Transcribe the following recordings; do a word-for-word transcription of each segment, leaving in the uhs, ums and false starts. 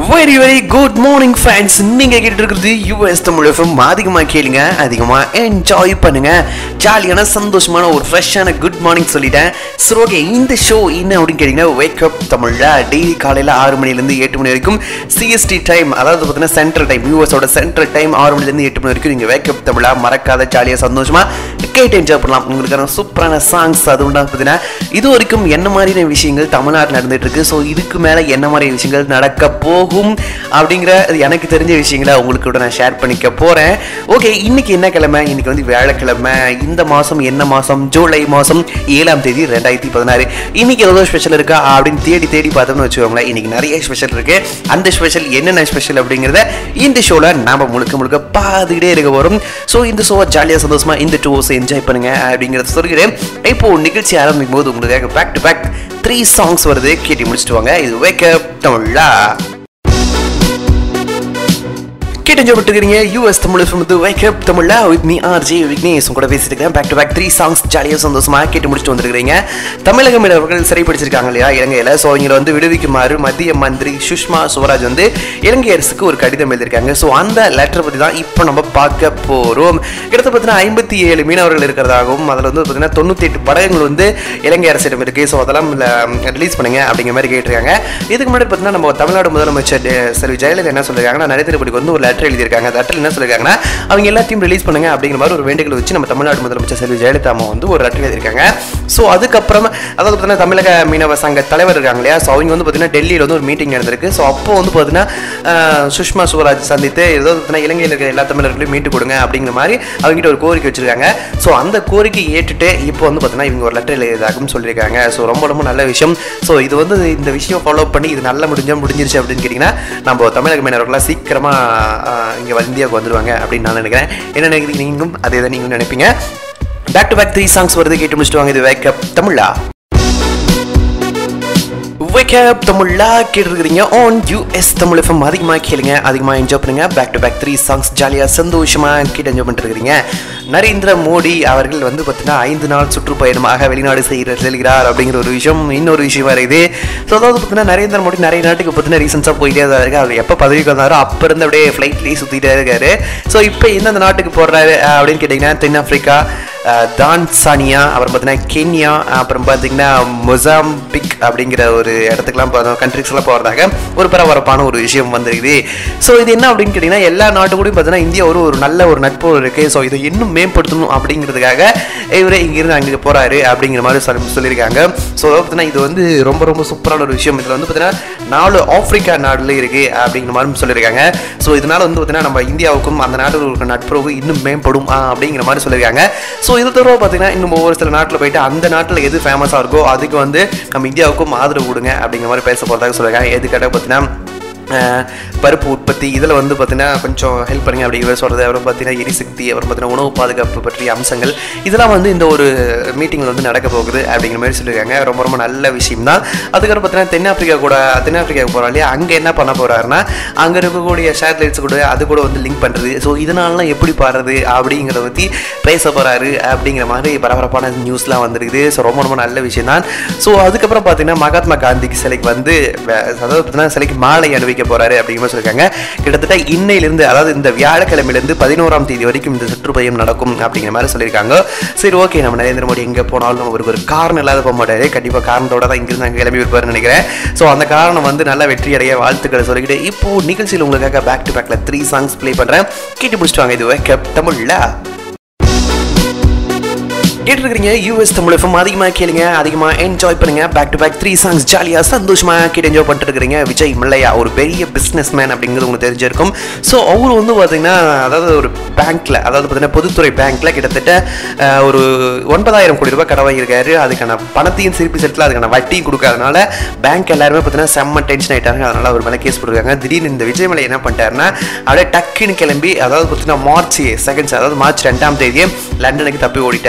Very very good morning friends. நீங்க கேட்டுட்டு இருக்கிறது யுஎஸ் தமிழ் எஃப்எம். அதிகமா கேளுங்க, அதிகமா என்ஜாய் பண்ணுங்க. ஜாலியான சந்தோஷமான ஒரு ஃப்ரெஷ்ஷான குட் மார்னிங் சொல்லிட்டேன். சரி ஓகே, இந்த ஷோ என்ன அப்படின்னு கேட்டீங்கன்னா வேக் அப் தமிழ்ல டெய்லி காலையில் ஆறு மணிலேருந்து எட்டு மணி வரைக்கும் சிஎஸ்டி டைம், அதாவது பார்த்தீங்கன்னா சென்ட்ரல் டைம், யூஎஸோட சென்ட்ரல் டைம் ஆறு மணிலேருந்து எட்டு மணி வரைக்கும் நீங்கள் வேக் அப் தமிழா மறக்காத ஜாலியாக சந்தோஷமா கேட்டு என்ஜாய் பண்ணலாம். உங்களுக்கான சூப்பரான சாங்ஸ் அது உண்டா பார்த்தீங்கன்னா இது வரைக்கும் என்ன மாதிரியான விஷயங்கள் தமிழ்நாட்டில் நடந்துட்டு இருக்கு, ஸோ இதுக்கு மேலே என்ன மாதிரி விஷயங்கள் நடக்க போகும் அப்படிங்கிற எனக்கு தெரிஞ்ச விஷயங்களை உங்களுக்கு கூட நான் ஷேர் பண்ணிக்க போகிறேன். ஓகே, இன்னைக்கு என்ன கிழமை? இன்னைக்கு வந்து வியாழக்கிழமை. இந்த மாதம் என்ன மாதம்? ஜூலை மாதம் ஏழாம் தேதி ரெண்டாயிரத்தி பதினாறு. இன்னைக்கு ஏதோ ஸ்பெஷல் இருக்கா அப்படின்னு தேடி தேடி பார்த்தோம்னு வச்சுக்கோங்களேன். இன்னைக்கு நிறைய ஸ்பெஷல் இருக்கு. அந்த ஸ்பெஷல் என்னென்ன ஸ்பெஷல் அப்படிங்கிறத இந்த ஷோவில் நாம முழுக்க முழுக்க பார்த்துக்கிட்டே இருக்க வரும். ஸோ இந்த ஷோவை ஜாலியாக சந்தோஷமா இந்த டூ ஹவர்ஸ் என்ஜாய் பண்ணுங்க அப்படிங்கிறத சொல்கிறேன். இப்போ நிகழ்ச்சி ஆரம்பிக்கும் போது உங்களுக்கு back to back three songs வருது, கேட்டி முடிச்சுட்டு வாங்க. இது வேக் அப் தமிழா கேட்டுக்கிறீங்க. யூஎஸ் தமிழ் வந்து வேக் அப் தமிழ்ல வித் மீ ஆர்ஜே விக்னேஷ் கூட பேசிட்டு இருக்கேன். Back to back three songs ஜாலியாக சந்தோஷமா கேட்டு முடிச்சுட்டு வந்துருக்கீங்க. தமிழக மீனவர்கள் சிறைப்பிடிச்சிருக்காங்க இல்லையா இலங்கையில். ஸோ இவங்களை வந்து விடுவிக்குமாறு மத்திய மந்திரி சுஷ்மா சுவராஜ் வந்து இலங்கை அரசுக்கு ஒரு கடிதம் எழுதியிருக்காங்க. ஸோ அந்த லெட்டரை பற்றி தான் இப்போ நம்ம பார்க்க போகிறோம். கிட்டத்தட்ட பார்த்தீங்கன்னா ஐம்பத்தி ஏழு மீனவர்கள் இருக்கிறதாகவும் அதில் வந்து பார்த்தீங்கன்னா தொண்ணூற்றி எட்டு படகுகள் வந்து இலங்கை அரசிடம் இருக்குது. ஸோ அதெல்லாம் ரிலீஸ் பண்ணுங்க அப்படிங்கிற மாதிரி கேட்டிருக்காங்க. இதுக்கு முன்னாடி பார்த்தீங்கன்னா நம்ம தமிழ்நாடு முதலமைச்சர் செல்வி ஜெயலலிதா என்ன சொல்லியிருக்காங்கன்னா, நரேந்திர மோடிக்கு வந்து ஒரு லெட்டர் எழுதியிருக்காங்க. அந்த லெட்டர் என்ன சொல்லியிருக்காங்கன்னா, அவங்க எல்லாத்தையும் ரிலீஸ் பண்ணுங்க அப்படிங்கிற மாதிரி ஒரு வேண்டுகோள் வச்சு நம்ம தமிழ்நாடு முதலமைச்சர் செல்வி ஜெயலலிதா அம்மா வந்து ஒரு லெட்டர் எழுதியிருக்காங்க. ஸோ அதுக்கப்புறம் அதாவது பார்த்தீங்கன்னா தமிழக மீனவ சங்க தலைவர் இருக்காங்க இல்லையா, ஸோ அவங்க வந்து பார்த்தீங்கன்னா டெல்லியில் வந்து ஒரு மீட்டிங் நடந்திருக்கு. ஸோ அப்போ வந்து பார்த்தீங்கன்னா சுஷ்மா சுவராஜ் சந்தித்து ஏதோ பார்த்தீங்கன்னா இலங்கையில் இருக்கிற எல்லா தமிழர்களையும் மீட்டு கொடுங்க அப்படிங்கிற மாதிரி அவங்ககிட்ட ஒரு கோரிக்கை வச்சிருக்காங்க. ஸோ அந்த கோரிக்கை ஏற்றுட்டு இப்போ வந்து பார்த்தீங்கன்னா இவங்க ஒரு லெட்டர் எழுதியதாகவும் சொல்லியிருக்காங்க. ஸோ ரொம்ப ரொம்ப நல்ல விஷயம். ஸோ இது வந்து இந்த விஷயம் ஃபாலோ பண்ணி இது நல்லா முடிஞ்சா முடிஞ்சிருச்சு அப்படின்னு கேட்டிங்கன்னா நம்ம தமிழக மீனவர்களாக சீக்கிரமாக இங்கே இந்தியாவுக்கு வந்துடுவாங்க அப்படின்னு நான் நினைக்கிறேன். என்ன நினைக்கிறீங்க? நீங்களும் அதே தான் நீங்களும் நினைப்பீங்க. Back to back three songs வருது, கேட்டு முடிச்சுட்டு வாங்க. இது வேக் அப் தமிழா வேக் அப் தமிழா கேட்டுருக்கிறீங்க ஆன் யூஎஸ் தமிழ் எஃப்எம். அதிகமாக கேளுங்க, அதிகமாக என்ஜாய் பண்ணுங்க. Back to back three songs ஜாலியாக சந்தோஷமாக கேட்டு என்ஜாய் பண்ணிட்டு இருக்கிறீங்க. நரேந்திர மோடி அவர்கள் வந்து பார்த்தீங்கன்னா ஐந்து நாள் சுற்றுப்பயணமாக வெளிநாடு செய்கிற செல்கிறார் அப்படிங்கிற ஒரு விஷயம் இன்னொரு விஷயமா இருக்குது. ஸோ அதாவது பார்த்தீங்கன்னா நரேந்திர மோடி நிறைய நாட்டுக்கு பார்த்தீங்கன்னா ரீசன்ஸாக போயிட்டே தான் இருக்காரு. அவர் எப்போ பதவிக்கு வந்தாரோ அப்போ இருந்து அப்படியே ஃப்ளைட்லேயே சுற்றிட்டே இருக்காரு. ஸோ இப்போ எந்தெந்த நாட்டுக்கு போடுறாரு அப்படின்னு கேட்டிங்கன்னா தென்னாப்பிரிக்கா, தான்சானியா, அப்புறம் பார்த்தீங்கன்னா கென்யா, அப்புறம் பார்த்தீங்கன்னா மொசாம்பிக் அப்படிங்கிற ஒரு இடத்துக்குலாம் கண்ட்ரிஸ்லாம் போகிறதாக ஒரு பரபரப்பான ஒரு விஷயம் வந்துருக்குது. ஸோ இது என்ன அப்படின்னு கேட்டிங்கன்னா எல்லா நாட்டு கூடயும் பார்த்தீங்கன்னா இந்தியா ஒரு ஒரு நல்ல ஒரு நட்பு இருக்குது. ஸோ இதை இன்னும் மேம்படுத்தணும் அப்படிங்கிறதுக்காக இவரே இங்கிருந்து அங்கே போகிறாரு அப்படிங்கிற மாதிரி சொல்லி சொல்லியிருக்காங்க. ஸோ பார்த்தீங்கன்னா இது வந்து ரொம்ப ரொம்ப சூப்பரான ஒரு விஷயம். இதில் வந்து பார்த்தீங்கன்னா நாலு ஆப்பிரிக்கா நாடுல இருக்குது அப்படிங்கிற மாதிரி சொல்லியிருக்காங்க. ஸோ இதனால் வந்து பார்த்தீங்கன்னா நம்ம இந்தியாவுக்கும் அந்த நாட்டில் இருக்கிற நட்புறவு இன்னும் மேம்படும் அப்படிங்கிற மாதிரி சொல்லியிருக்காங்க. ஸோ இது தவிர பார்த்தீங்கன்னா இன்னும் ஒவ்வொரு சில நாட்டில் போயிட்டு அந்த நாட்டில் எது ஃபேமஸாக இருக்கோ அதுக்கு வந்து நம்ம இந்தியாவுக்கும் ஆதரவு கொடுங்க அப்படிங்கிற மாதிரி பேச போகிறதாக சொல்லியிருக்காங்க. எதுக்காக பார்த்தீங்கன்னா பருப்பு உற்பத்தி இதில் வந்து பார்த்தீங்கன்னா கொஞ்சம் ஹெல்ப் பண்ணுங்க அப்படிங்கிற சொல்கிறது. அப்புறம் பார்த்தீங்கன்னா எரிசக்தி, அப்புறம் பார்த்தீங்கன்னா உணவு பாதுகாப்பு பற்றிய அம்சங்கள் இதெல்லாம் வந்து இந்த ஒரு மீட்டிங்கில் வந்து நடக்க போகுது அப்படிங்கிற மாதிரி சொல்லியிருக்காங்க. ரொம்ப ரொம்ப நல்ல விஷயம் தான். அதுக்கப்புறம் பார்த்தீங்கன்னா தென்னாப்பிரிக்கா கூட தென்னாப்பிரிக்காவுக்கு போகிறோம் இல்லையா, அங்கே என்ன பண்ண போகிறாருன்னா அங்கே இருக்கக்கூடிய சேட்டலைட்ஸ் கூட அது கூட வந்து லிங்க் பண்ணுறது. ஸோ இதனாலலாம் எப்படி பாடுறது அப்படிங்கிறத பற்றி பேச போகிறாரு அப்படிங்கிற மாதிரி பரபரப்பான நியூஸ்லாம் வந்துருக்குது. ஸோ ரொம்ப ரொம்ப நல்ல விஷயம் தான். ஸோ அதுக்கப்புறம் பார்த்தீங்கன்னா மகாத்மா காந்திக்கு சிலைக்கு வந்து அதாவது பார்த்தீங்கன்னா சிலைக்கு மாலை அணிவிக்க போறாரு அப்படிங்கிற மாதிரி சொல்லிருக்காங்க. கிட்டத்தட்ட இன்னையிலிருந்து அதாவது இந்த வியாழக்கிழமையிலிருந்து பதினோராம் தேதி வரைக்கும் இந்த சுற்றுப்பயணம் நடக்கும் அப்படிங்கிற மாதிரி சொல்லியிருக்காங்க. சரி ஓகே, நம்ம நரேந்திர மோடி எங்கே போனாலும் அவருக்கு ஒரு காரணம் இல்லாத போக மாட்டாரு. கண்டிப்பாக காரணத்தோட தான் இங்கிருந்து அங்கே கிளம்பி இருப்பாருன்னு நினைக்கிறேன். ஸோ அந்த காரணம் வந்து நல்ல வெற்றி அடைய வாழ்த்துக்களை சொல்லிக்கிட்டு இப்போ நிகழ்ச்சியில் உங்களுக்காக பேக் டு பேக்ல த்ரீ சாங்ஸ் பிளே பண்றேன். கேட்டு முடிச்சுட்டு வாங்க. இது வேக் அப் தமிழ்ல கேட்டுருக்கிறீங்க. US Tamil FM. அதிகமாக கேளுங்க, அதிகமாக என்ஜாய் பண்ணுங்க. Back to back three songs ஜாலியாக சந்தோஷமாக கேட்டு என்ஜாய் பண்ணிட்டு இருக்கிறீங்க. விஜய் மல்லையா ஒரு பெரிய பிஸ்னஸ் மேன் அப்படிங்கிறது உங்களுக்கு தெரிஞ்சிருக்கும். ஸோ அவர் வந்து பார்த்தீங்கன்னா அதாவது ஒரு பேங்க்ல அதாவது பார்த்தீங்கன்னா பொதுத்துறை பேங்க்ல கிட்டத்தட்ட ஒரு ஒன்பதாயிரம் கோடி ரூபாய் கடன் வாங்கியிருக்காரு. அதுக்கான பணத்தையும் திருப்பி செலுத்தல, அதுக்கான வட்டியும் கொடுக்காதனால பேங்க் எல்லாருமே பார்த்தீங்கன்னா செம்ம டென்ஷன் ஆயிட்டாங்க. அதனால அவர் மேலே கேஸ் போட்டுருக்காங்க. திடீர்னு இந்த விஜய் மல்லையா என்ன பண்ணிட்டாருன்னா அப்படியே டக்குன்னு கிளம்பி அதாவது பார்த்தீங்கன்னா மார்ச் செகண்ட் அதாவது மார்ச் ரெண்டாம் தேதியே லண்டனுக்கு தப்பி ஓடிட்டாரு.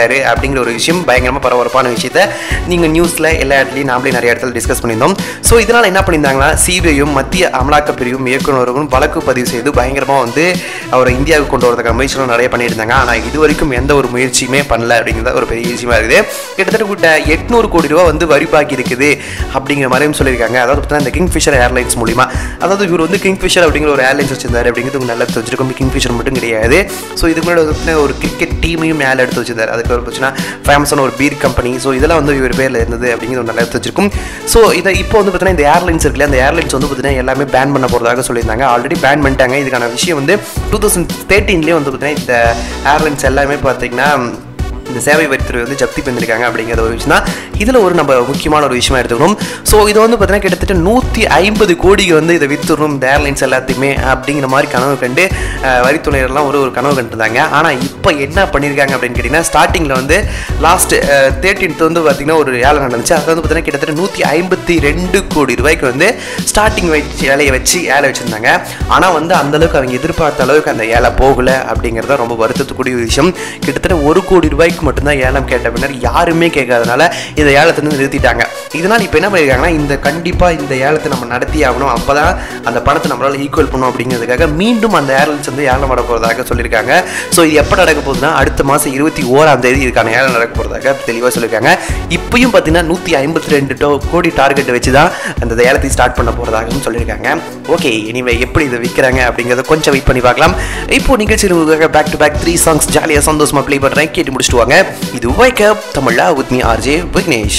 அப்படிங்கிற ஒரு விஷயம் பயங்கரமாக பரபரப்பான விஷயத்தை நீங்கள் நியூஸில் எல்லா இடத்துலையும் நாமளே நிறைய இடத்துல டிஸ்கஸ் பண்ணியிருந்தோம். ஸோ இதனால் என்ன பண்ணியிருந்தாங்கன்னா சிபிஐயும் மத்திய அமலாக்க பிரிவும் இயக்குநர்களும் வழக்கு பதிவு செய்து பயங்கரமாக வந்து அவரை இந்தியாவுக்கு கொண்டு வரதுக்கான முயற்சிகளும் நிறைய பண்ணியிருந்தாங்க. ஆனால் இது வரைக்கும் எந்த ஒரு முயற்சியுமே பண்ணல அப்படிங்கிறத ஒரு பெரிய விஷயமா இருக்குது. கிட்டத்தட்ட கூட்ட எட்நூறு கோடி ரூபா வந்து வரி பாக்கி இருக்குது அப்படிங்கிற மாதிரியும் சொல்லியிருக்காங்க. அதாவது பார்த்தீங்கன்னா இந்த கிங்ஃபிஷர் ஏர்லைன்ஸ் மூலிமா, அதாவது இவர் வந்து கிங்ஃபிஷர் அப்படிங்கிற ஒரு ஏர்லைன்ஸ் வச்சிருந்தாரு அப்படிங்கிறது உங்களுக்கு நல்லா தெரிஞ்சிருக்கும். கிங்ஃபிஷர் மட்டும் கிடையாது. ஸோ இதுக்கு முன்னாடி வந்து ஒரு கிரிக்கெட் டீமையும் மேலே எடுத்து வச்சிருந்தார். அதுக்கு ஒரு பிரச்சனை ஃபேமஸான ஒரு பீர் கம்பெனி. ஸோ இதெல்லாம் வந்து இவர் பேரில் இருந்தது அப்படிங்கிறது நல்லா தெரிஞ்சிருக்கும். ஸோ இதை இப்போ வந்து பார்த்தீங்கன்னா இந்த ஏர்லைன்ஸ் இருக்குல்ல, அந்த ஏர்லைன்ஸ் வந்து பார்த்தீங்கன்னா எல்லாமே பேன் பண்ண போகிறதாக சொல்லியிருந்தாங்க. ஆல்ரெடி பேன் பண்ணிட்டாங்க. இதுக்கான விஷயம் வந்து டூ தௌசண்ட் தேர்ட்டீன்லேயே வந்து பார்த்தீங்கன்னா இந்த ஏர்லைன்ஸ் எல்லாமே பார்த்தீங்கன்னா இந்த சேவை வரித்துறை வந்து ஜப்தி பண்ணியிருக்காங்க அப்படிங்கிற ஒரு விஷயம் தான் இதில் ஒரு நம்ம முக்கியமான ஒரு விஷயமா எடுத்துக்கணும். ஸோ இது வந்து பார்த்தீங்கன்னா கிட்டத்தட்ட நூற்றி ஐம்பது கோடிக்கு வந்து இதை வித்துடணும் இந்த ஏர்லைன்ஸ் எல்லாத்தையுமே அப்படிங்கிற மாதிரி கனவு கண்டு வரித்துறையெல்லாம் ஒரு ஒரு கனவு கண்டுருந்தாங்க. ஆனால் இப்போ என்ன பண்ணியிருக்காங்க அப்படின்னு கேட்டிங்கன்னா ஸ்டார்டிங்கில் வந்து லாஸ்ட் தேர்ட்டீன்த் வந்து பார்த்திங்கன்னா ஒரு ஏழை நடந்துச்சு. அது வந்து பார்த்தீங்கன்னா கிட்டத்தட்ட நூற்றி ஐம்பத்தி ரெண்டு கோடி ரூபாய்க்கு வந்து ஸ்டார்டிங் வச்சு ஏழையை வச்சு ஏழை வச்சுருந்தாங்க. ஆனால் வந்து அந்தளவுக்கு அவங்க எதிர்பார்த்த அளவுக்கு அந்த ஏழை போகலை அப்படிங்கிறத ரொம்ப வருத்தத்துக்கூடிய விஷயம். கிட்டத்தட்ட ஒரு கோடி ரூபாய்க்கு மட்டும்தான் ஏலம் கேட்ட பின்னர் யாருமே கேட்காதனால இந்த ஏலத்தை வந்து நிறுத்திட்டாங்க. இதனால் இப்போ என்ன பண்ணியிருக்காங்கன்னா இந்த கண்டிப்பாக இந்த ஏலத்தை நம்ம நடத்தி ஆகணும், அப்போ தான் அந்த பணத்தை நம்மளால் ஈக்குவல் பண்ணணும் அப்படிங்கிறதுக்காக மீண்டும் அந்த ஏர்லைன்ஸ் வந்து ஏலம் வர போகிறதாக சொல்லியிருக்காங்க. ஸோ இது எப்போ நடக்க போகுதுன்னா அடுத்த மாதம் இருபத்தி ஓராம் தேதி இதுக்கான ஏலம் நடக்க போகிறதாக தெளிவாக சொல்லியிருக்காங்க. இப்பயும் பார்த்தீங்கன்னா நூற்றி ஐம்பத்தி ரெண்டு கோடி டார்கெட் வச்சு தான் அந்த ஏலத்தை ஸ்டார்ட் பண்ண போகிறதாகவும் சொல்லியிருக்காங்க. ஓகே, இனிமே எப்படி இதை விற்கிறாங்க அப்படிங்கிறத கொஞ்சம் வெயிட் பண்ணி பார்க்கலாம். இப்போ நிகழ்ச்சியில் back to back three songs ஜாலியாக சந்தோஷமாக ப்ளே பண்ணுறேன், கேட்டு முடிச்சுட்டு வாங்க. இது Wake Up Tamizha with me R J Vignesh.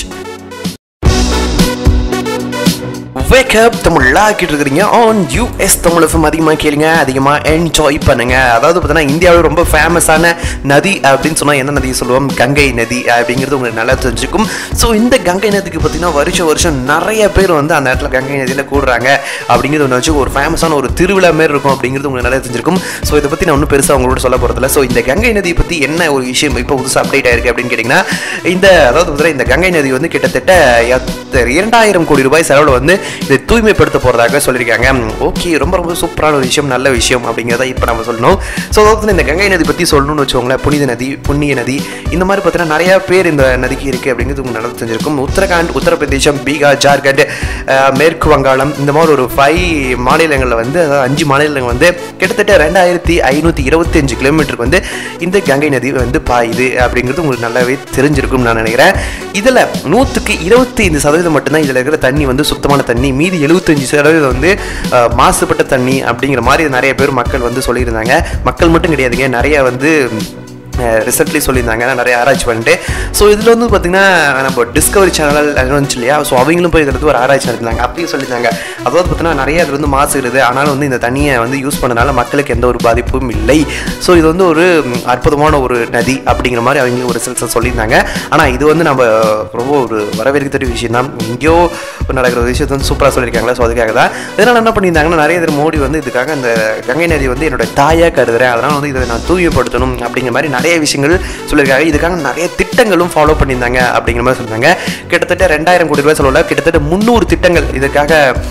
Wake Up தமிழா கேட்டு இருக்கிறீங்க ஆன் யூஎஸ் தமிழ் எஃப்எம். அதிகமாக கேளுங்க, அதிகமாக என்ஜாய் பண்ணுங்க. அதாவது பார்த்தீங்கன்னா இந்தியாவில் ரொம்ப ஃபேமஸான நதி அப்படின்னு சொன்னால் என்ன நதி சொல்லுவோம்? கங்கை நதி அப்படிங்கிறது உங்களுக்கு நல்லா தெரிஞ்சுக்கும். ஸோ இந்த கங்கை நதிக்கு பார்த்தீங்கன்னா வருஷம் வருஷம் நிறைய பேர் வந்து அந்த இடத்துல கங்கை நதியில் கூடுறாங்க அப்படிங்கிறது ஒன்று வச்சு ஒரு ஃபேமஸான ஒரு திருவிழா மாரி இருக்கும் அப்படிங்கிறது உங்களுக்கு நல்லா தெரிஞ்சிருக்கும். ஸோ இதை பற்றி நான் ஒன்றும் பெருசாக அவங்களோட சொல்ல போகிறதில்ல. ஸோ இந்த கங்கை நதியை பற்றி என்ன ஒரு விஷயம் இப்போ புதுசாக அப்டேட் ஆயிருக்கு அப்படின்னு கேட்டிங்கன்னா இந்த அதாவது பார்த்தீங்கன்னா இந்த கங்கை நதி வந்து கிட்டத்தட்ட இரண்டாயிரம் கோடி ரூபாய் செலவில் வந்து இதை தூய்மைப்படுத்த போகிறதாக சொல்லியிருக்காங்க. ஓகே, ரொம்ப ரொம்ப சூப்பரான ஒரு விஷயம், நல்ல விஷயம் அப்படிங்கிறத இப்போ நம்ம சொல்லணும். ஸோ அதாவது இந்த கங்கை நதி பற்றி சொல்லணும்னு வச்சுக்கோங்களேன். புனித நதி, புண்ணிய நதி, இந்த மாதிரி பார்த்தீங்கன்னா நிறையா பேர் இந்த நதிக்கு இருக்குது அப்படிங்கிறது உங்களுக்கு நல்லா தெரிஞ்சிருக்கும். உத்தரகாண்ட், உத்தரப்பிரதேசம், பீகார், ஜார்க்கண்ட், மேற்கு வங்காளம், இந்த மாதிரி ஒரு ஃபைவ் மாநிலங்களில் வந்து அதாவது அஞ்சு மாநிலங்கள் வந்து கிட்டத்தட்ட ரெண்டாயிரத்தி ஐநூற்றி இருபத்தி அஞ்சு கிலோமீட்டருக்கு வந்து இந்த கங்கை நதி வந்து பாயுது அப்படிங்கிறது உங்களுக்கு நல்லாவே தெரிஞ்சிருக்கும்னு நான் நினைக்கிறேன். இதில் நூற்றுக்கு இருபத்தி ஐந்து சதவீதம் மட்டும்தான் இதில் இருக்கிற தண்ணி வந்து சுத்தமான தண்ணி, மீதி எழுபத்தஞ்சு சதவீதம் வந்து மாசுபட்ட தண்ணி அப்படிங்கிற மாதிரி நிறைய பேர் மக்கள் வந்து சொல்லியிருந்தாங்க. மக்கள் மட்டும் கிடையாதுங்க, நிறைய வந்து ரிசல்ட்லி சொல்லியிருந்தாங்க, நிறைய ஆராய்ச்சி பண்ணிட்டு. ஸோ இதில் வந்து பார்த்திங்கன்னா நம்ம டிஸ்கவரி சேனல் வந்துச்சு இல்லையா, ஸோ அவங்களும் போய் இதில் ஒரு ஆராய்ச்சி நடத்தினாங்க. அப்பயும் சொல்லியிருந்தாங்க அதாவது பார்த்தீங்கன்னா நிறைய அது வந்து மாசு இருக்குது, ஆனாலும் வந்து இந்த தண்ணியை வந்து யூஸ் பண்ணனால மக்களுக்கு எந்த ஒரு பாதிப்பும் இல்லை. ஸோ இது வந்து ஒரு அற்புதமான ஒரு நதி அப்படிங்கிற மாதிரி அவங்களும் ஒரு ரிசல்ட்ஸை சொல்லியிருந்தாங்க. ஆனால் இது வந்து நம்ம ரொம்ப ஒரு வரவேற்கத்தக்க விஷயம் தான். எங்கேயோ நடக்கிற ஒரு விஷயத்தை வந்து சூப்பராக சொல்லியிருக்காங்களா. ஸோ அதுக்காக தான் இதனால் என்ன பண்ணியிருந்தாங்கன்னா நிறைய பேர் மோடி வந்து இதுக்காக அந்த கங்கை நதி வந்து என்னோட தாயாக கருதுறேன், அதனால் வந்து இதை நான் தூய்மைப்படுத்தணும் அப்படிங்கிற மாதிரி நிறைய விஷயங்கள் சொல்லியிருக்காங்க. இதுக்காக நிறைய திட்டங்களும் ஃபாலோ பண்ணியிருந்தாங்க அப்படிங்கிற மாதிரி சொல்றாங்க. கிட்டத்தட்ட ரெண்டாயிரம் கோடி ரூபாய் செலவில் கிட்டத்தட்ட முந்நூறு திட்டங்கள் இதுக்காக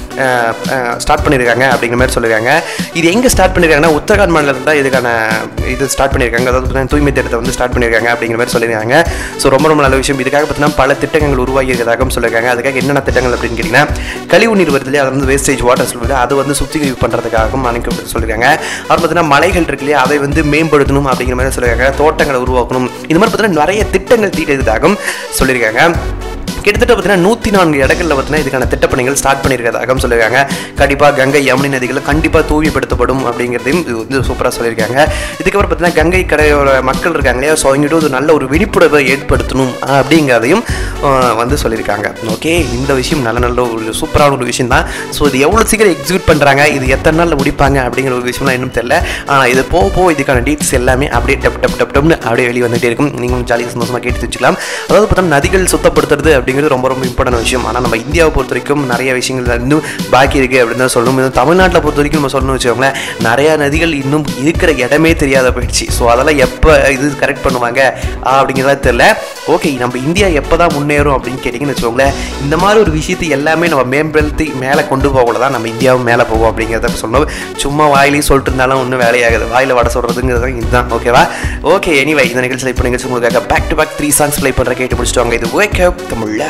ஸ்டார்ட் பண்ணியிருக்காங்க அப்படிங்கிற மாதிரி சொல்லியிருக்காங்க. இது எங்கே ஸ்டார்ட் பண்ணியிருக்காங்கன்னா உத்தரகாண்ட் மாநிலத்தில் தான் இதுக்கான இது ஸ்டார்ட் பண்ணியிருக்காங்க. அதாவது தூய்மை திட்டத்தை வந்து ஸ்டார்ட் பண்ணியிருக்காங்க அப்படிங்கிற மாதிரி சொல்லியிருக்காங்க. ஸோ ரொம்ப ரொம்ப நல்ல விஷயம். இதுக்காக பார்த்தீங்கன்னா பல திட்டங்கள் உருவாகி இருக்கிறதாகவும் சொல்லியிருக்காங்க. அதுக்காக என்னென்ன திட்டங்கள் அப்படின்னு கேட்டிங்கன்னா கழிவு நீர் வருது இல்லையா, அது வந்து வேஸ்டேஜ் வாட்டர் சொல்லுது, அதை வந்து சுத்திகரிப்பு பண்ணுறதுக்காகவும் அனுப்பி சொல்லியிருக்காங்க. அப்புறம் பார்த்தீங்கன்னா மலைகள் இருக்கு இல்லையா, அதை வந்து மேம்படுத்தணும் அப்படிங்கிற மாதிரி சொல்லியிருக்காங்க. தோட்டங்களை உருவாக்கணும், இந்த மாதிரி பார்த்தீங்கன்னா நிறைய திட்டங்கள் தீட்டதாகவும் சொல்லியிருக்காங்க. கிட்டத்தட்ட பார்த்தீங்கன்னா நூற்றி நான்கு இடங்களில் பார்த்தீங்கன்னா இதுக்கான திட்டப்பணிகள் ஸ்டார்ட் பண்ணியிருக்கிறதாகவும் சொல்லியிருக்காங்க. கண்டிப்பாக கங்கை யமுனை நதிகளை கண்டிப்பாக தூய்மைப்படுத்தப்படும் அப்படிங்கிறதையும் இது வந்து சூப்பராக சொல்லியிருக்காங்க. இதுக்கப்புறம் பார்த்தீங்கன்னா கங்கை கரையோர மக்கள் இருக்காங்க இல்லையா, ஸோ அவங்ககிட்ட ஒரு நல்ல ஒரு விழிப்புணர்வை ஏற்படுத்தணும் அப்படிங்கிறதையும் வந்து சொல்லியிருக்காங்க. ஓகே, இந்த விஷயம் நல்ல நல்ல ஒரு சூப்பரான ஒரு விஷயம் தான். ஸோ இது எவ்வளோ சீக்கிரம் எக்ஸிக்யூட் பண்ணுறாங்க, இது எத்தனை நாளில் முடிப்பாங்க அப்படிங்கிற ஒரு விஷயம்லாம் இன்னும் தெரியல. ஆனால் இது போக போக இதுக்கான டீட்ஸ் எல்லாமே அப்படியே டப் டப் டப் டப்னு அப்படியே வெளியே வந்துகிட்டே இருக்கும். நீங்களும் ஜாலியாக சந்தோஷமாக கேட்டு வச்சுக்கலாம். அதாவது பார்த்தோம்னா நதிகள் சுத்தப்படுத்துறது அப்படி அப்படிங்கிறது ரொம்ப ரொம்ப இம்பார்ட்டன்ட் விஷயம். ஆனால் நம்ம இந்தியாவை பொறுத்த வரைக்கும் நிறைய விஷயங்கள் இன்னும் பாக்கி இருக்குது அப்படின்னு தான் சொல்லணும். தமிழ்நாட்டில் பொறுத்த வரைக்கும் நம்ம சொல்லணும்னு வச்சுக்கோங்களேன், நிறையா நதிகள் இன்னும் இருக்கிற இடமே தெரியாத போயிடுச்சு. ஸோ அதெல்லாம் எப்போ இது கரெக்ட் பண்ணுவாங்க அப்படிங்கிறதா தெரியல. ஓகே, நம்ம இந்தியா எப்போ தான் முன்னேறும் அப்படின்னு கேட்டிங்கன்னு வச்சுக்கோங்களேன், இந்த மாதிரி ஒரு விஷயத்தை எல்லாமே நம்ம மேம்படுத்தி மேலே கொண்டு போகல தான் நம்ம இந்தியாவும் மேலே போவோம் அப்படிங்கிறத சொல்லணும். சும்மா வாயிலையும் சொல்லிட்டு இருந்தாலும் ஒன்றும் வேலையாகுது, வாயில் வடை சொல்கிறதுங்கிறது இதுதான். ஓகேவா? ஓகே, எனிவே இந்த நிகழ்ச்சியில் இப்போ நிகழ்ச்சி உங்களுக்காக back to back three songs play பண்ணுற கேட்டு முடிச்சுட்டு வாங்க. இது வேக் அப் தமிழா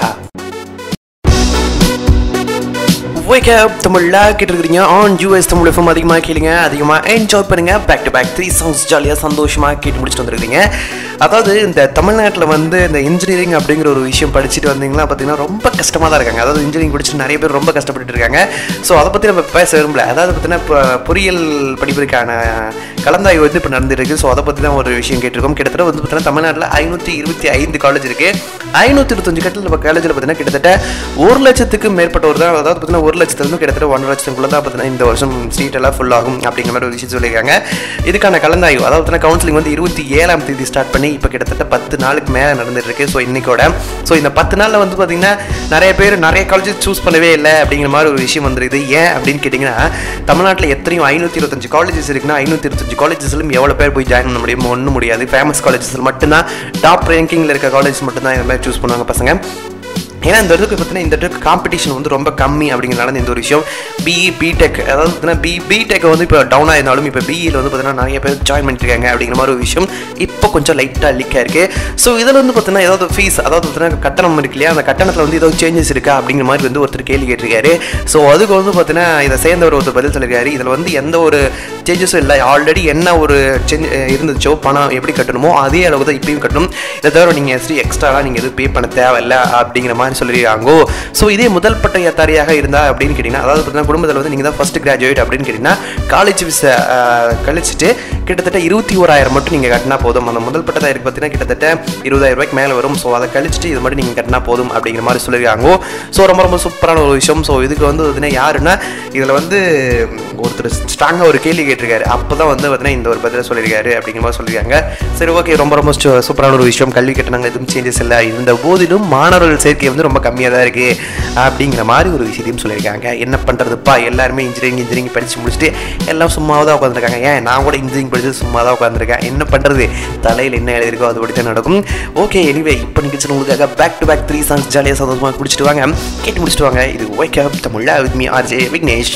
Wake up தமிழ்ல கேட்டுருக்கீங்க ஆன் யூஎஸ் தமிழ் எஃப்எம். அதிகமாக கேளுங்க, அதிகமாக என்ஜாய் பண்ணுங்க. Back to back three songs ஜாலியாக சந்தோஷமாக கேட்டு முடிச்சுட்டு வந்துருக்கீங்க. அதாவது இந்த தமிழ்நாட்டில் வந்து இந்த இன்ஜினியரிங் அப்படிங்கிற ஒரு விஷயம் படிச்சுட்டு வந்தீங்கன்னா பார்த்தீங்கன்னா ரொம்ப கஷ்டமாக தான் இருக்காங்க. அதாவது இன்ஜினியரிங் படிச்சுட்டு நிறைய பேர் ரொம்ப கஷ்டப்பட்டு இருக்காங்க. ஸோ அதை பற்றி நம்ம பேச விரும்பல. அதாவது பார்த்தீங்கன்னா இப்போ பொறியியல் படிப்பிற்கான கலந்தாய்வு வந்து இப்போ நடந்துருக்கு. ஸோ அதை பற்றி தான் ஒரு விஷயம் கேட்டிருக்கோம். கிட்டத்தட்ட வந்து பார்த்தீங்கன்னா தமிழ்நாட்டில் ஐநூற்றி இருபத்தி ஐந்து காலேஜ் இருக்குது. ஐநூற்றி இருபத்தஞ்சு கட்டில் நம்ம காலேஜில் பார்த்தீங்கன்னா கிட்டத்தட்ட ஒரு லட்சத்துக்கு மேற்பட்டவர் தான். அதாவது பார்த்தீங்கன்னா ஒரு லட்சத்துலேருந்து கிட்டத்தட்ட ஒன்றரை லட்சத்துக்குள்ள தான் பார்த்தீங்கன்னா இந்த வருஷம் சீட் எல்லாம் ஃபுல் ஆகும் அப்படிங்கிற மாதிரி ஒரு விஷயம் சொல்லியிருக்காங்க. இதுக்கான கலந்தாய்வு அதாவது பார்த்தீங்கன்னா கவுன்சிலிங் வந்து இருபத்தி ஏழாம் தேதி ஸ்டார்ட் பண்ணி இப்போ கிட்டத்தட்ட பத்து நாளுக்கு மேலே நடந்துட்டு இருக்கு. ஸோ இன்னைக்கோட ஸோ இந்த பத்து நாளில் வந்து பார்த்தீங்கன்னா நிறைய பேர் நிறைய காலேஜ் சூஸ் பண்ணவே இல்லை அப்படிங்கிற மாதிரி ஒரு விஷயம் வந்துருக்குது. ஏன் அப்படின்னு கேட்டிங்கன்னா, தமிழ்நாட்டில் எத்தனையும் ஐநூற்றி இருபத்தஞ்சு காலேஜஸ் இருக்குன்னா ஐநூற்றி இருபத்தஞ்சு காலேஜஸ்லும் எவ்வளோ பேர் போய் ஜாயின் பண்ண முடியும்? ஒன்றும் முடியாது. ஃபேமஸ் காலேஜஸில் மட்டும்தான், டாப் ரேங்கிங்கில் இருக்க காலேஜஸ் மட்டும்தான் இந்த மாதிரி சூஸ் பண்ணுவாங்க பசங்க. ஏன்னா இந்த இடத்துக்கு பார்த்தீங்கன்னா இந்த இடத்துக்கு காம்படிஷன் வந்து ரொம்ப கம்மி அப்படிங்கிறனால இந்த ஒரு விஷயம் பிஇ பிடெக் அதாவது பார்த்தீங்கன்னா பி பிடெக் வந்து இப்போ டவுன் ஆயிருந்தாலும் இப்போ பிஇயில் வந்து பார்த்தீங்கன்னா நிறைய பேர் ஜாயின் பண்ணிட்டுருக்காங்க அப்படிங்கிற மாதிரி ஒரு விஷயம் இப்போ கொஞ்சம் லைட்டாக லீக்காக இருக்குது. ஸோ இதில் வந்து பார்த்தீங்கன்னா ஏதாவது ஃபீஸ் அதாவது பார்த்தீங்கன்னா கட்டணம் இருக்கு இல்லையா, அந்த கட்டணத்தில் வந்து ஏதாவது சேஞ்சஸ் இருக்கா அப்படிங்கிற மாதிரி வந்து ஒருத்தர் கேள்வி கேட்டிருக்காரு. ஸோ அதுக்கு வந்து பார்த்தீங்கன்னா இதை சேர்ந்தவர் ஒருத்தர் பதில் சொல்லியிருக்காரு. இதில் வந்து எந்த ஒரு சேஞ்சஸும் இல்லை. ஆல்ரெடி என்ன ஒரு சேஞ்ச் இருந்துச்சோ பணம் எப்படி கட்டணுமோ அதே அளவு தான் இப்பயும் கட்டணும். இதை தவிர நீங்கள் எஸ்டி எக்ஸ்ட்ராலாம் நீங்கள் எதுவும் பே பண்ண தேவையில்லை அப்படிங்கிற மாதிரி சொல்லியிருக்காங்க. ஸோ இதே முதல் பட்டதாரியாக இருந்தா அப்படின்னு கேட்டிங்கன்னா, அதாவது பார்த்தீங்கன்னா குடும்பத்தில் வந்து நீங்கள் தான் ஃபஸ்ட் கிராஜுவேட் அப்படின்னு கேட்டிங்கன்னா காலேஜ் ஃபீஸை கழிச்சிட்டு கிட்டத்தட்ட இருபத்தி ஓராயிரம் மட்டும் நீங்கள் கட்டினா போதும். அந்த முதல் பட்டதாரிக்கு பார்த்தீங்கன்னா கிட்டத்தட்ட இருபதாயிரம் ரூபாய்க்கு மேலே வரும். ஸோ அதை கழிச்சிட்டு இது மட்டும் நீங்கள் கட்டினா போதும் அப்படிங்கிற மாதிரி சொல்லியிருக்காங்க. ஸோ ரொம்ப ரொம்ப சூப்பரான ஒரு விஷயம். ஸோ இதுக்கு வந்து பார்த்தீங்கன்னா யாருன்னா இதில் வந்து ஒருத்தர் ஸ்ட்ராங்காக ஒரு கேள்வி கேட்டிருக்காரு. அப்போ தான் வந்து பார்த்தீங்கன்னா இந்த ஒரு பதிலை சொல்லியிருக்காரு அப்படிங்கிற மாதிரி சொல்லியிருக்காங்க. சரி, ஓகே, ரொம்ப ரொம்ப சூப்பரான ஒரு விஷயம். கல்வி கட்டணங்கள் எதுவும் சேஞ்சஸ் இல்லை. இருந்த போதிலும் மாணவர்கள் சேர்க்கை வந்து ரொம்ப கம்மியாக தான் இருக்குது அப்படிங்கிற மாதிரி ஒரு விஷயத்தையும் சொல்லியிருக்காங்க. என்ன பண்ணுறதுப்பா, எல்லாருமே இன்ஜினியரிங் இன்ஜினியரிங் படித்து முடிச்சுட்டு எல்லாம் சும்மாவும் தான் உட்காந்துருக்காங்க. ஏன் நான் கூட இன்ஜினியரிங் படித்து சும்மா தான் உட்காந்துருக்கேன். என்ன பண்ணுறது, தலையில் என்ன எழுதிருக்கோ அது படி தான் நடக்கும். ஓகே, எனிவே இப்போ நிகழ்ச்சி உங்களுக்காக back to back three songs ஜாலியாக சந்தோஷமாக குடிச்சிட்டு வாங்க, கேட்டு முடிச்சுட்டு வாங்க. இது wake up Tamizha with me RJ Vignesh.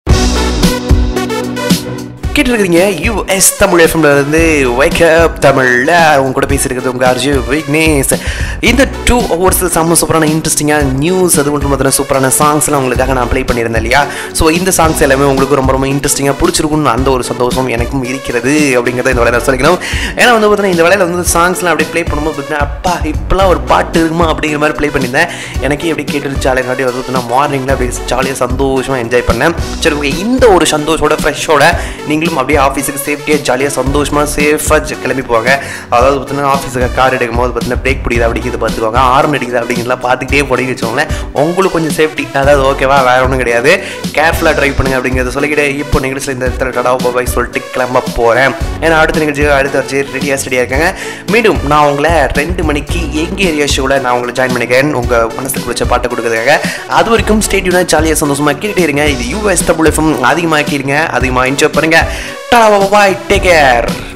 கேட்டுருக்கீங்க யூஎஸ் தமிழ் எஃப்எம்ல இருந்து வேக் அப் தமிழில் அவங்க கூட பேசியிருக்கிறது உங்கள் ஆர்ஜே விக்னேஷ். இந்த டூ ஹவர்ஸில் செம்ம சூப்பரான இன்ட்ரெஸ்டிங்காக நியூஸ் அது மட்டும் பார்த்தீங்கன்னா சூப்பரான சாங்ஸ்லாம் உங்களுக்காக நான் ப்ளே பண்ணியிருந்தேன் இல்லையா. ஸோ இந்த சாங்ஸ் எல்லாமே உங்களுக்கு ரொம்ப ரொம்ப இன்ட்ரெஸ்டிங்காக பிடிச்சிருக்குன்னு அந்த ஒரு சந்தோஷம் எனக்கும் இருக்கிறது அப்படிங்கிறத இந்த வேலையை சொல்லிக்கணும். ஏன்னா வந்து பார்த்தீங்கன்னா இந்த வேலையில் வந்து சாங்ஸ்லாம் அப்படியே ப்ளே பண்ணும்போது பார்த்தீங்கன்னா அப்பா இப்போலாம் ஒரு பாட்டு இருக்குமா அப்படிங்கிற மாதிரி ப்ளே பண்ணியிருந்தேன். எனக்கே எப்படி கேட்டு ஜாலியாக வந்து பார்த்தீங்கன்னா மார்னிங்கில் அப்படியே ஜாலியாக சந்தோஷமாக என்ஜாய் பண்ணேன். சரி, ஓகே, இந்த ஒரு சந்தோஷோட ஃப்ரெஷ்ஷோட நீங்கள் அப்படியே ஆஃபீஸுக்கு சேஃப்டியாக ஜாலியாக சந்தோஷமாக சேஃபாக கிளம்பி போவாங்க. அதாவது பார்த்தீங்கன்னா ஆஃபீஸுக்கு கார் எடுக்கும் போது பார்த்தீங்கன்னா பிரேக் பிடிக்குது அப்படிங்கிறது பார்த்துக்குவாங்க, ஆர்ன் அடிக்குது அப்படிங்கிறலாம் பார்த்துக்கிட்டே போடிக்க வச்சுக்கோங்களேன். உங்களுக்கு கொஞ்சம் சேஃப்டி அதாவது ஓகேவா, வேறு ஒன்றும் கிடையாது. கேர்ஃபுல்லாக ட்ரைவ் பண்ணுங்க அப்படிங்கிறத சொல்லிக்கிட்டே இப்போ நிகழ்ச்சியில் இந்த இடத்துல டடாவோ பாய் சொல்லிட்டு கிளம்ப போகிறேன். ஏன்னா அடுத்த நிகழ்ச்சி அடுத்த வச்சு ரெடியாக ஸ்டடியாக இருக்காங்க. மீண்டும் நான் உங்களை ரெண்டு மணிக்கு எங்கே ஏரியா ஷோவில் நான் உங்களை ஜாயின் பண்ணிக்கிறேன் உங்கள் மனசுக்கு பிடிச்ச பாட்டை கொடுக்குறதுக்காக. அது வரைக்கும் ஸ்டேடியூனா ஜாலியாக சந்தோஷமாக கேட்டுட்டே இருங்க. இது யூஎஸ் தமிழ் எஃப்எம். அதிகமாக கேளுங்க, அதிகமாக என்ஜாய் பண்ணுங்க. Bye, take care.